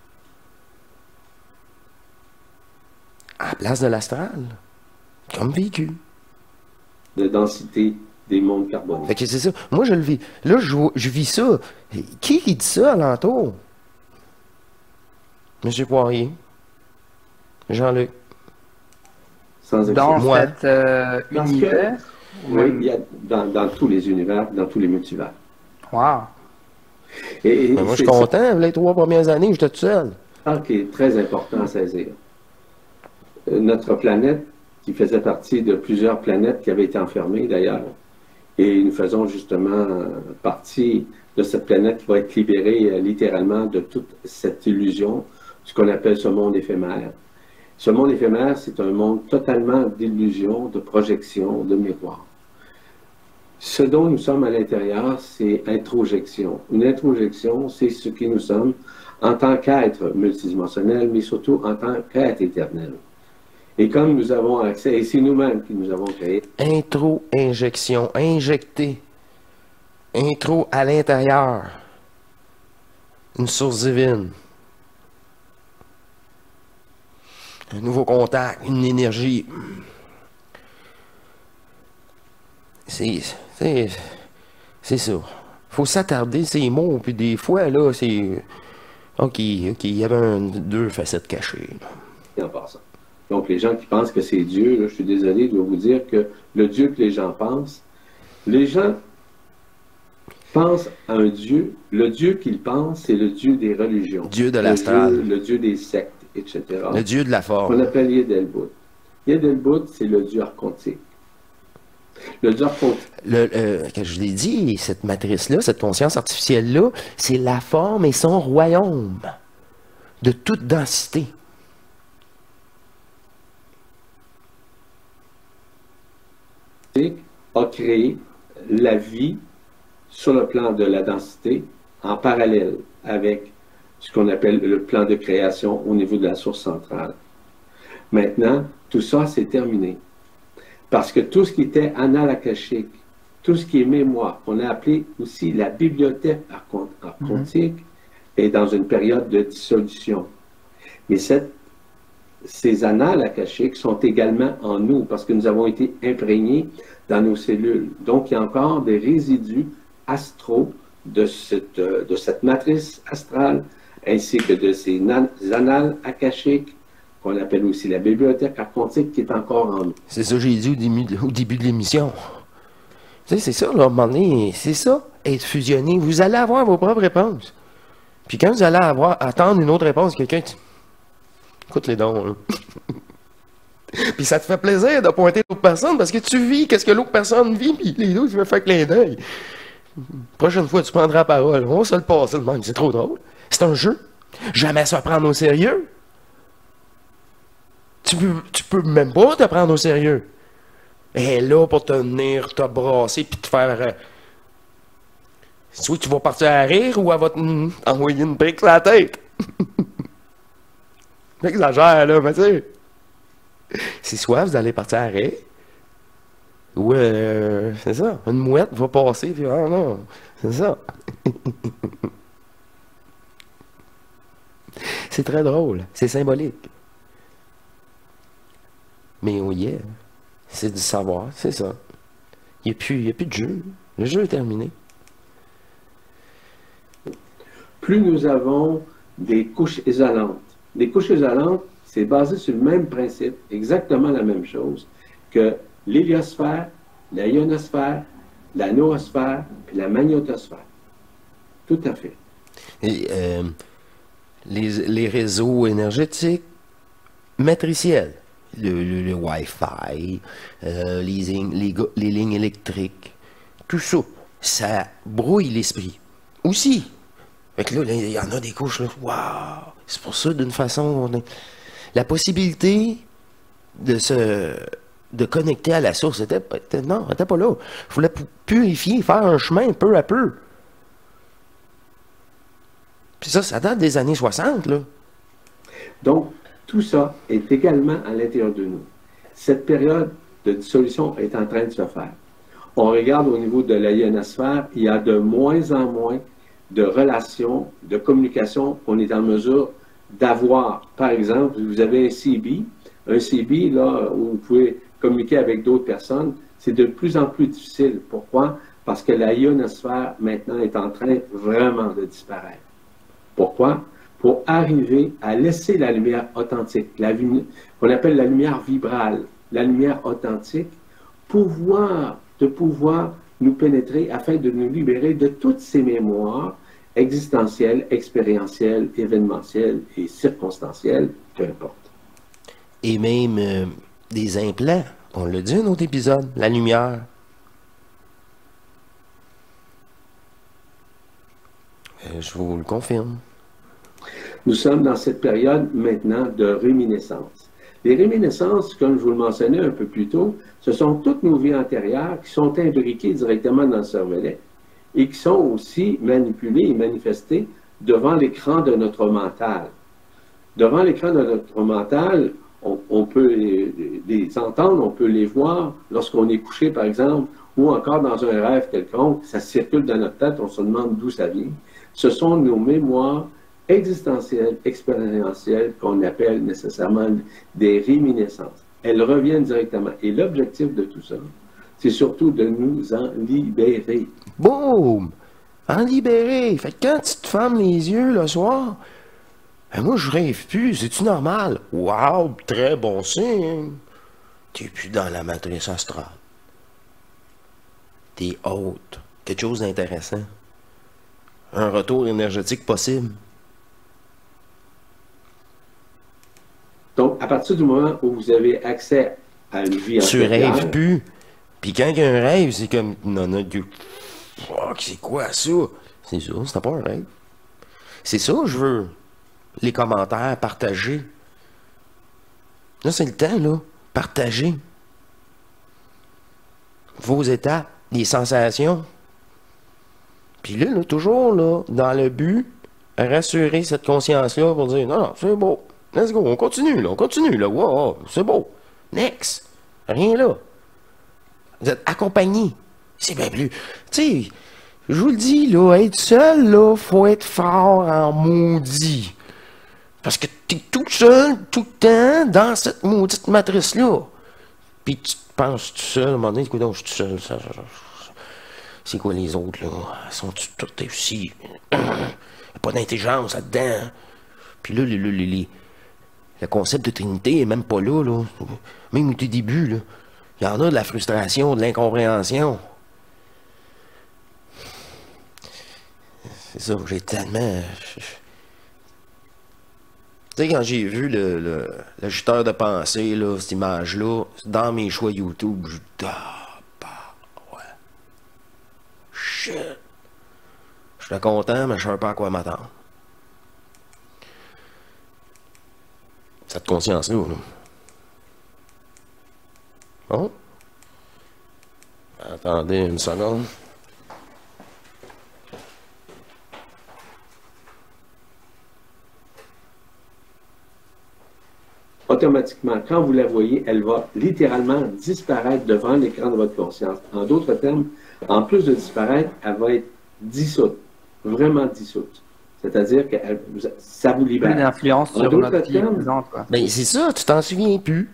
Speaker 1: À la place de l'astral. Comme vécu.
Speaker 2: De densité des mondes carboniques.
Speaker 1: Fait que c'est ça. Moi, je le vis. Là, je vis ça. Qui dit ça alentour? Monsieur Poirier. Jean-Luc.
Speaker 2: Sans
Speaker 3: dans
Speaker 2: exception.
Speaker 3: cet univers?
Speaker 2: Oui, il y a dans tous les univers, dans tous les multivers.
Speaker 3: Wow.
Speaker 2: Et
Speaker 1: Ben, moi, je suis content. Les 3 premières années, j'étais tout seul.
Speaker 2: Ça qui est très important à saisir. Notre planète, qui faisait partie de plusieurs planètes qui avaient été enfermées d'ailleurs, et nous faisons justement partie de cette planète qui va être libérée littéralement de toute cette illusion, ce qu'on appelle ce monde éphémère. Ce monde éphémère, c'est un monde totalement d'illusion, de projection, de miroir. Ce dont nous sommes à l'intérieur, c'est introjection. Une introjection, c'est ce que nous sommes en tant qu'être multidimensionnel, mais surtout en tant qu'être éternel. Et comme nous avons accès, et c'est nous-mêmes qui nous avons créé.
Speaker 1: Intro-injection, injecté. Intro à l'intérieur. Une source divine. Un nouveau contact, une énergie. C'est ça. Faut s'attarder ces mots, puis des fois, là, c'est... OK, il y avait 2 facettes cachées.
Speaker 2: En passant. Donc, les gens qui pensent que c'est Dieu, là, je suis désolé de vous dire que le Dieu que les gens pensent, les gens pensent à un Dieu. Le Dieu qu'ils pensent, c'est le Dieu des religions.
Speaker 1: Dieu de l'astral.
Speaker 2: Le Dieu des sectes, etc.
Speaker 1: Le Dieu de la forme.
Speaker 2: Qu'on appelle Yed-El-Bud. Yed-El-Bud, c'est le Dieu archontique. Le job compte.
Speaker 1: Que je l'ai dit, cette matrice-là, cette conscience artificielle-là, c'est la forme et son royaume de toute densité.
Speaker 2: A créé la vie sur le plan de la densité en parallèle avec ce qu'on appelle le plan de création au niveau de la source centrale. Maintenant, tout ça, c'est terminé. Parce que tout ce qui était annales akashique, tout ce qui est mémoire, qu'on a appelé aussi la bibliothèque archontique, est dans une période de dissolution. Mais ces annales akashiques sont également en nous parce que nous avons été imprégnés dans nos cellules. Donc, il y a encore des résidus astraux de cette matrice astrale ainsi que de ces annales akashiques qu'on appelle aussi la bibliothèque archontique qui est encore en nous.
Speaker 1: C'est ça que j'ai dit au début de l'émission. Tu sais, c'est ça, là, à un moment donné, c'est ça, être fusionné. Vous allez avoir vos propres réponses. Puis quand vous allez attendre une autre réponse, quelqu'un dit écoute les dons, là. Puis ça te fait plaisir de pointer l'autre personne parce que tu vis qu'est-ce que l'autre personne vit, puis les deux, tu veux faire clin d'œil. Prochaine fois, tu prendras la parole. On va se le passer de même, c'est trop drôle. C'est un jeu. Jamais se prendre au sérieux. Tu peux même pas te prendre au sérieux. Elle est là pour te venir, te brasser, puis te faire... soit tu vas partir à rire, ou elle va t'envoyer une brique sur la tête. J'exagère, là, mais tu sais. C'est soit vous allez partir à rire, ou c'est ça, une mouette va passer, puis ah non, c'est ça. C'est très drôle, c'est symbolique. Mais oh yeah, c'est du savoir, c'est ça. Il n'y a plus de jeu. Le jeu est terminé.
Speaker 2: Plus nous avons des couches isolantes. Des couches isolantes, c'est basé sur le même principe, exactement la même chose, que l'héliosphère, la ionosphère, la noosphère, puis la magnétosphère. Tout à fait.
Speaker 1: Et, les réseaux énergétiques matriciels. Le Wi-Fi, les lignes électriques, tout ça, ça brouille l'esprit. Aussi. Fait que là, il y en a des couches, là, waouh! C'est pour ça, d'une façon, la possibilité de connecter à la source était pas là. Il fallait purifier, faire un chemin peu à peu. Puis ça date des années 60, là.
Speaker 2: Donc, tout ça est également à l'intérieur de nous. Cette période de dissolution est en train de se faire. On regarde au niveau de la ionosphère, il y a de moins en moins de relations, de communication qu'on est en mesure d'avoir. Par exemple, vous avez un CB, là, où vous pouvez communiquer avec d'autres personnes, c'est de plus en plus difficile. Pourquoi? Parce que la ionosphère, maintenant, est en train vraiment de disparaître. Pourquoi? Pour arriver à laisser la lumière authentique, qu'on appelle la lumière vibrale, la lumière authentique, de pouvoir nous pénétrer afin de nous libérer de toutes ces mémoires existentielles, expérientielles, événementielles et circonstancielles, peu importe.
Speaker 1: Et même des implants, on l'a dit dans un autre épisode, la lumière. Je vous le confirme.
Speaker 2: Nous sommes dans cette période maintenant de réminiscence. Les réminiscences, comme je vous le mentionnais un peu plus tôt, ce sont toutes nos vies antérieures qui sont imbriquées directement dans le cervelet et qui sont aussi manipulées et manifestées devant l'écran de notre mental. Devant l'écran de notre mental, on peut les entendre, on peut les voir lorsqu'on est couché, par exemple, ou encore dans un rêve quelconque, ça circule dans notre tête, on se demande d'où ça vient. Ce sont nos mémoires existentielles, expérientielles, qu'on appelle nécessairement des réminiscences. Elles reviennent directement. Et l'objectif de tout ça, c'est surtout de nous en libérer.
Speaker 1: Boum! En libérer! Fait que quand tu te fermes les yeux le soir, ben moi je rêve plus, c'est-tu normal? Wow! Très bon signe! T'es plus dans la matrice astrale. T'es haute. Quelque chose d'intéressant. Un retour énergétique possible.
Speaker 2: Donc, à partir du moment où vous avez accès à une vie
Speaker 1: tu
Speaker 2: antérieure...
Speaker 1: rêves plus. Puis quand il y a un rêve, c'est comme, non, fuck, c'est quoi ça? C'est ça, c'était pas un rêve. C'est ça, je veux. Les commentaires, partager. Là, c'est le temps, là. Partager. Vos étapes, les sensations. Puis là, toujours, là, dans le but, rassurer cette conscience-là pour dire, non, c'est beau. Let's go, on continue, là. Wow, c'est beau. Next. Rien là. Vous êtes accompagné. C'est bien plus. Tu sais, je vous le dis, là, être seul, là, faut être fort en maudit. Parce que t'es tout seul, tout le temps, dans cette maudite matrice-là. Puis tu te penses tout seul, à un moment donné, écoute, je suis tout seul. C'est quoi les autres, là? Sont-ils toutes aussi? Il n'y a pas d'intelligence là-dedans. Puis là, le concept de Trinité est même pas là, là. Même au tout début, là. Il y en a de la frustration, de l'incompréhension. C'est ça, j'ai tellement... Tu sais, quand j'ai vu l'ajusteur de pensée, là, cette image-là, dans mes choix YouTube, je dis, ah, bah, ouais. Shit. Je suis content, mais je ne sais pas à quoi m'attendre. Cette conscience-là, là. Bon. Attendez une seconde.
Speaker 2: Automatiquement, quand vous la voyez, elle va littéralement disparaître devant l'écran de votre conscience. En d'autres termes, en plus de disparaître, elle va être dissoute, vraiment dissoute. C'est-à-dire que ça vous libère.
Speaker 3: Plus d'influence sur notre vie présente, quoi.
Speaker 1: Ben, c'est ça, tu t'en souviens plus.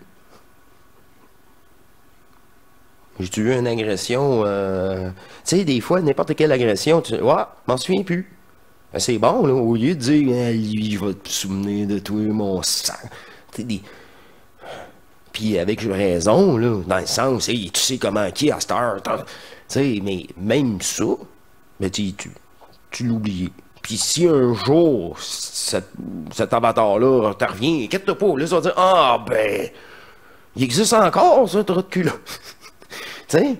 Speaker 1: J'ai eu une agression, tu sais, des fois, n'importe quelle agression, tu dis, ouais, m'en souviens plus. Ben, c'est bon, là, au lieu de dire, ah, lui, je vais te souvenir de toi, mon sang. Puis avec raison, là, dans le sens, hey, tu sais comment qui à cette heure, tu sais, mais même ça, ben, tu l'oublies. Puis si un jour, cet avatar-là te revient, inquiète-toi pas, là, ça va dire, ah, ben, il existe encore, ça, trop de cul, là. Tu sais?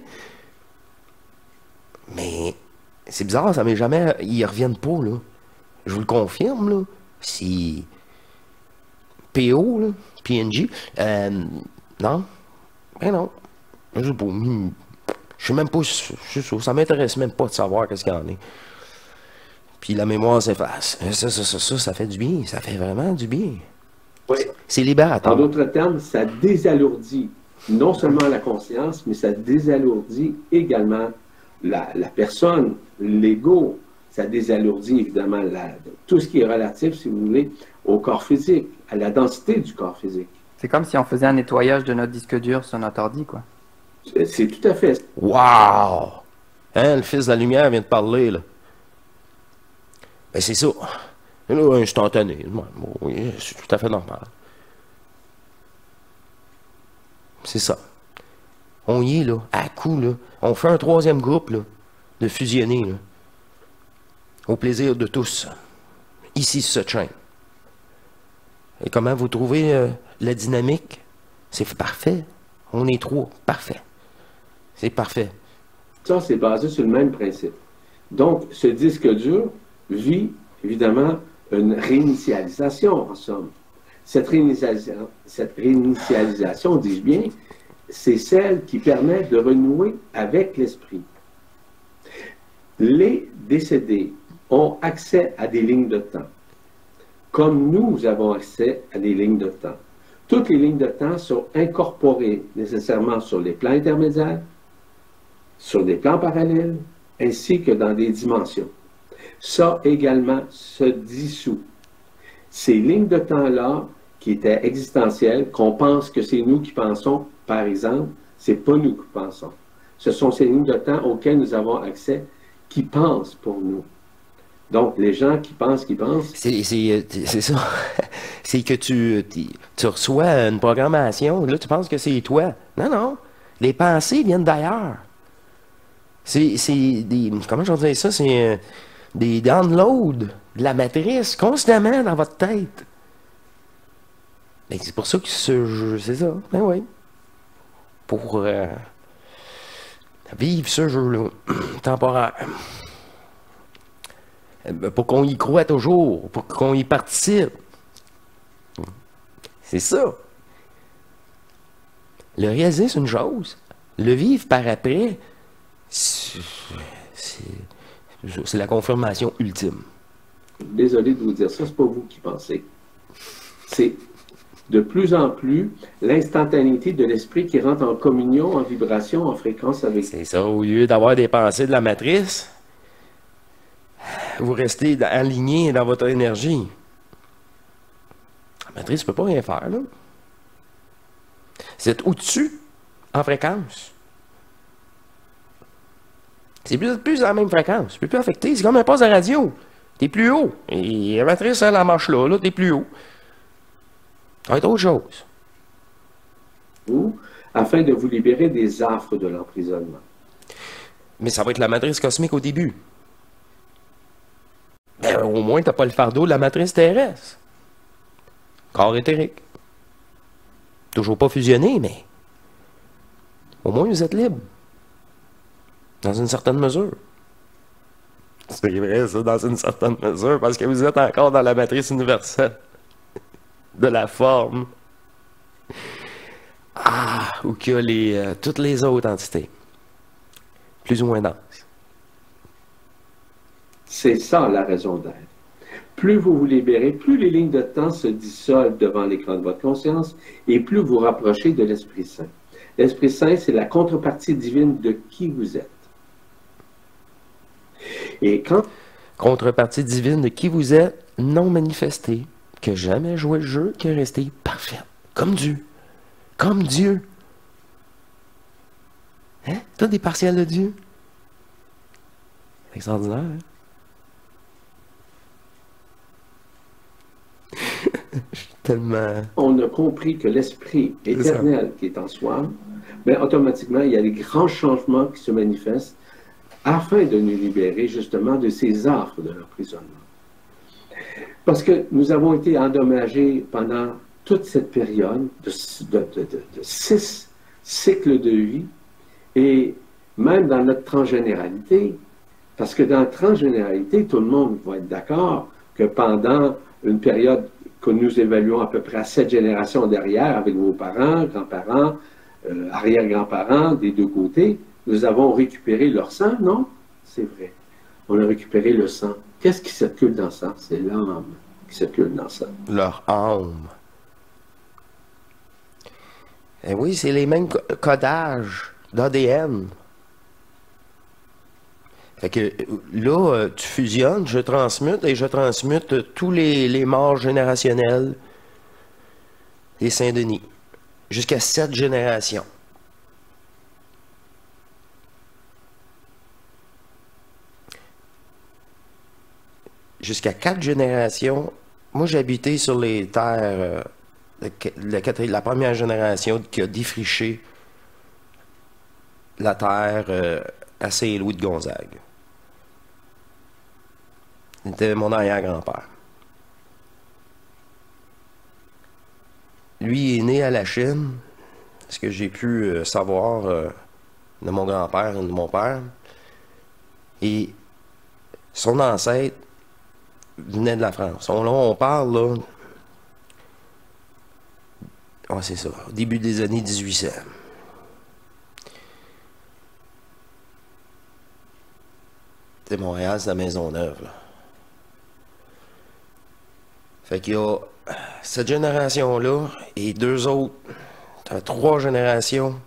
Speaker 1: Mais c'est bizarre, ça m'est jamais... Ils reviennent pas, là. Je vous le confirme, là. C'est... PO, là. PNG. Non. Ben non. Je sais pas. Je sais même pas... Ça m'intéresse même pas de savoir qu'est-ce qu'il y en a. Puis la mémoire s'efface. Ça fait du bien. Ça fait vraiment du bien.
Speaker 2: Oui.
Speaker 1: C'est libérateur.
Speaker 2: En d'autres termes, ça désalourdit non seulement la conscience, mais ça désalourdit également la personne, l'ego. Ça désalourdit évidemment tout ce qui est relatif, si vous voulez, au corps physique, à la densité du corps physique.
Speaker 3: C'est comme si on faisait un nettoyage de notre disque dur sur notre ordi, quoi.
Speaker 2: C'est tout à fait.
Speaker 1: Wow! Hein, le fils de la lumière vient de parler, là. Ben c'est ça. Là, instantané. Oui, c'est tout à fait normal. C'est ça. On y est, là, à coup, là. On fait un troisième groupe, là, de fusionner, là. Au plaisir de tous. Ici, ce chaîne. Et comment vous trouvez la dynamique? C'est parfait. On est trois. Parfait. C'est parfait.
Speaker 2: Ça, c'est basé sur le même principe. Donc, ce disque dur vit, évidemment, une réinitialisation, en somme. Cette réinitialisation, dis-je bien, c'est celle qui permet de renouer avec l'esprit. Les décédés ont accès à des lignes de temps, comme nous avons accès à des lignes de temps. Toutes les lignes de temps sont incorporées nécessairement sur les plans intermédiaires, sur des plans parallèles, ainsi que dans des dimensions. Ça également se dissout. Ces lignes de temps-là, qui étaient existentielles, qu'on pense que c'est nous qui pensons, par exemple, c'est pas nous qui pensons. Ce sont ces lignes de temps auxquelles nous avons accès, qui pensent pour nous. Donc, les gens qui pensent,
Speaker 1: c'est ça. C'est que tu reçois une programmation, là, tu penses que c'est toi. Non, non. Les pensées viennent d'ailleurs. C'est des... Comment je vais dire ça? C'est des downloads de la matrice constamment dans votre tête. Ben, c'est pour ça que ce jeu, c'est ça. Ben oui. Pour Vivre ce jeu-là, temporaire. Pour qu'on y croit toujours, pour qu'on y participe. C'est ça. Le réaliser, c'est une chose. Le vivre par après, c'est la confirmation ultime.
Speaker 2: Désolé de vous dire ça, c'est pas vous qui pensez. C'est de plus en plus l'instantanéité de l'esprit qui rentre en communion, en vibration, en fréquence avec.
Speaker 1: C'est ça, au lieu d'avoir des pensées de la matrice, vous restez aligné dans votre énergie. La matrice ne peut pas rien faire, là. C'est au-dessus, en fréquence. C'est plus à la même fréquence. Tu ne peux plus affecter. C'est comme un poste de radio. Tu es plus haut. Et la matrice, elle marche là tu es plus haut. Ça va être autre chose.
Speaker 2: Vous, afin de vous libérer des affres de l'emprisonnement.
Speaker 1: Mais ça va être la matrice cosmique au début. Ben, au moins, tu n'as pas le fardeau de la matrice terrestre. Corps éthérique. Toujours pas fusionné, mais au moins vous êtes libre. Dans une certaine mesure. C'est vrai, ça, dans une certaine mesure, parce que vous êtes encore dans la matrice universelle de la forme. Ah, ou qu'il y a toutes les autres entités. Plus ou moins denses.
Speaker 2: C'est ça la raison d'être. Plus vous vous libérez, plus les lignes de temps se dissolvent devant l'écran de votre conscience et plus vous rapprochez de l'Esprit Saint. L'Esprit Saint, c'est la contrepartie divine de qui vous êtes. Et quand...
Speaker 1: Contrepartie divine de qui vous êtes, non manifesté, que jamais joué le jeu, qui est resté parfait. Comme Dieu. Comme Dieu. Hein? T'as des partiels de Dieu. C'est extraordinaire, hein? Je suis tellement...
Speaker 2: On a compris que l'esprit éternel qui est en soi, mais automatiquement, il y a des grands changements qui se manifestent afin de nous libérer justement de ces affres de l'emprisonnement. Parce que nous avons été endommagés pendant toute cette période de 6 cycles de vie et même dans notre transgénéralité, parce que dans la transgénéralité, tout le monde va être d'accord que pendant une période que nous évaluons à peu près à 7 générations derrière, avec vos parents, grands-parents, arrière-grands-parents, des deux côtés, nous avons récupéré leur sang, non? C'est vrai. On a récupéré le sang. Qu'est-ce qui circule dans le sang? C'est l'âme qui circule dans le sang.
Speaker 1: Leur âme. Et oui, c'est les mêmes codages d'ADN. Fait que là, tu fusionnes, je transmute tous les morts générationnels des Saint-Denis. Jusqu'à 7 générations. Jusqu'à 4 générations. Moi, j'habitais sur les terres la première génération qui a défriché la terre à Saint-Louis de Gonzague. C'était mon arrière-grand-père. Lui il est né à la Chine, ce que j'ai pu savoir de mon grand-père et de mon père. Et son ancêtre venait de la France. Là, on parle, là... Ouais, c'est ça, au début des années 1800. C'est Montréal, c'est la Maisonneuve, là. Fait qu'il y a cette génération-là et 2 autres, 3 générations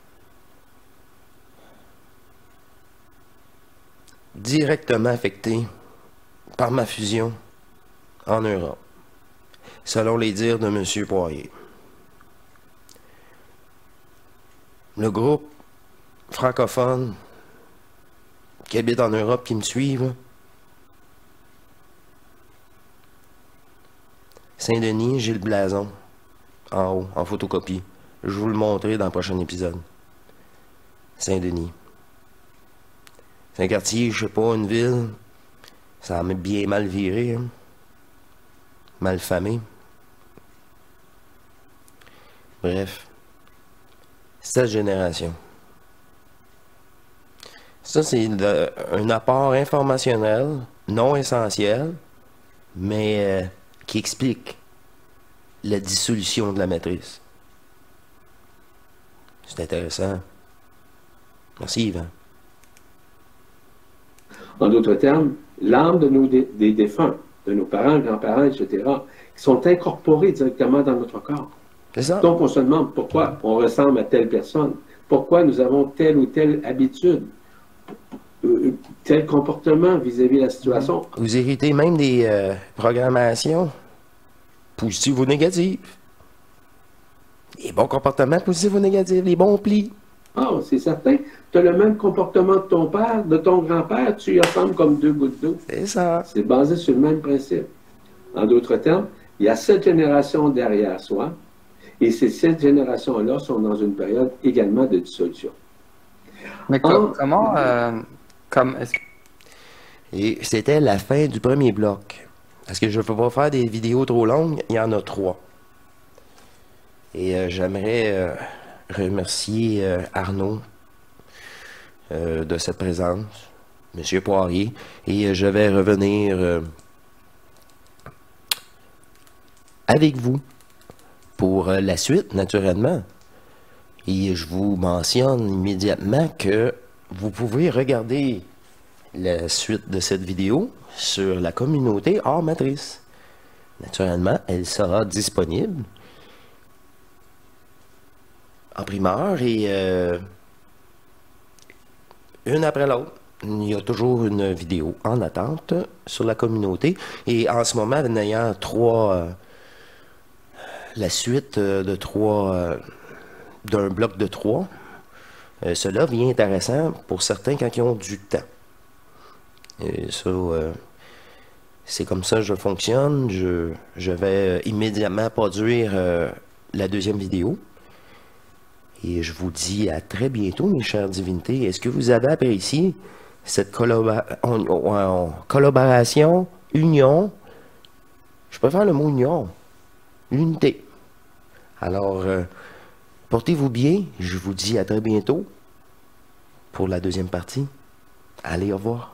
Speaker 1: directement affectées par ma fusion en Europe, selon les dires de M. Poirier. Le groupe francophone qui habite en Europe, qui me suivent, Saint-Denis, j'ai le blason en haut, en photocopie. Je vais vous le montrer dans le prochain épisode. Saint-Denis. C'est un quartier, je sais pas, une ville. Ça a bien mal viré, hein? Mal famé. Bref. 7 générations. Ça, c'est un apport informationnel, non essentiel, mais qui explique la dissolution de la matrice. C'est intéressant. Merci, Yvan.
Speaker 2: En d'autres termes, l'âme des défunts, de nos parents, grands-parents, etc., qui sont incorporés directement dans notre corps.
Speaker 1: C'est ça.
Speaker 2: Donc, on se demande pourquoi on ressemble à telle personne, pourquoi nous avons telle ou telle habitude, tel comportement vis-à-vis de la situation.
Speaker 1: Vous héritez même des programmations positives ou négatives. Les bons comportements positifs ou négatifs, les bons plis.
Speaker 2: Ah, c'est certain. Tu as le même comportement de ton père, de ton grand-père, tu y ressembles comme deux gouttes d'eau.
Speaker 1: C'est ça.
Speaker 2: C'est basé sur le même principe. En d'autres termes, il y a 7 générations derrière soi, et ces 7 générations-là sont dans une période également de dissolution.
Speaker 3: Mais comment,
Speaker 1: Et c'était la fin du premier bloc. Parce que je ne veux pas faire des vidéos trop longues, il y en a 3. Et j'aimerais remercier Arnaud de cette présence, Monsieur Poirier, et je vais revenir avec vous pour la suite, naturellement. Et je vous mentionne immédiatement que vous pouvez regarder la suite de cette vidéo sur la communauté hors matrice. Naturellement, elle sera disponible en primeur et une après l'autre. Il y a toujours une vidéo en attente sur la communauté. Et en ce moment, en ayant la suite de 3, d'un bloc de 3, cela devient intéressant pour certains quand ils ont du temps. Et ça, c'est comme ça que je fonctionne. Je vais immédiatement produire la deuxième vidéo. Et je vous dis à très bientôt, mes chères divinités. Est-ce que vous avez apprécié cette collaboration, union? Je préfère le mot union. Unité. Alors, portez-vous bien. Je vous dis à très bientôt pour la deuxième partie. Allez, au revoir.